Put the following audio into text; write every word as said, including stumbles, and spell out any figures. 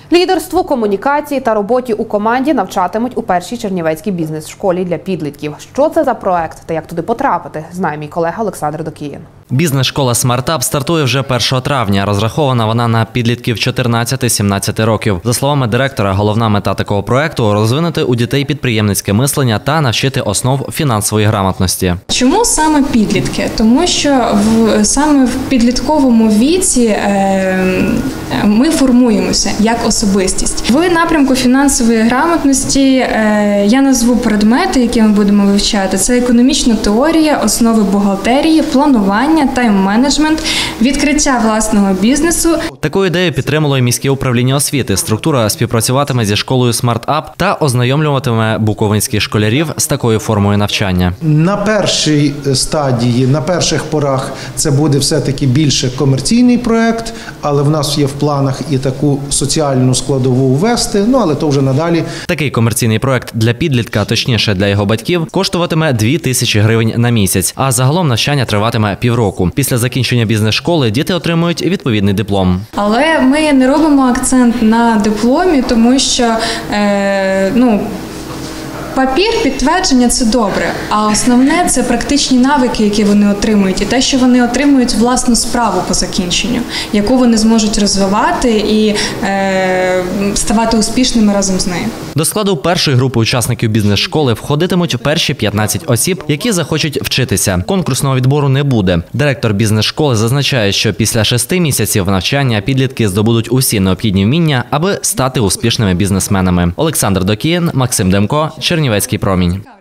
Лідерству, комунікації та роботі у команді навчатимуть у першій чернівецькій бізнес-школі для підлітків. Що це за проект та як туди потрапити, знає мій колега Олександр Докіїн. Бізнес-школа «Смартап» стартує вже першого травня. Розрахована вона на підлітків чотирнадцяти-сімнадцяти років. За словами директора, головна мета такого проекту – розвинути у дітей підприємницьке мислення та навчити основ фінансової грамотності. Чому саме підлітки? Тому що в, саме в підлітковому віці е, ми формуємося як особистість. В напрямку фінансової грамотності е, я назву предмети, які ми будемо вивчати. Це економічна теорія, основи бухгалтерії, планування, тайм-менеджмент, відкриття власного бізнесу. Таку ідею підтримало і міське управління освіти. Структура співпрацюватиме зі школою «Смартап» та ознайомлюватиме буковинських школярів з такою формою навчання. На першій стадії, на перших порах це буде все-таки більше комерційний проект, але в нас є в планах і таку соціальну складову ввести, ну але то вже надалі. Такий комерційний проект для підлітка, точніше для його батьків, коштуватиме дві тисячі гривень на місяць, а загалом навчання триватиме півроку. Після закінчення бізнес-школи діти отримують відповідний диплом. Але ми не робимо акцент на дипломі, тому що, е, ну, папір, підтвердження – це добре, а основне – це практичні навики, які вони отримують, і те, що вони отримують власну справу по закінченню, яку вони зможуть розвивати і е, ставати успішними разом з нею. До складу першої групи учасників бізнес-школи входитимуть перші п'ятнадцять осіб, які захочуть вчитися. Конкурсного відбору не буде. Директор бізнес-школи зазначає, що після шести місяців навчання підлітки здобудуть усі необхідні вміння, аби стати успішними бізнесменами. Олександр Докіїн, Максим Демко, Чернівецький промінь.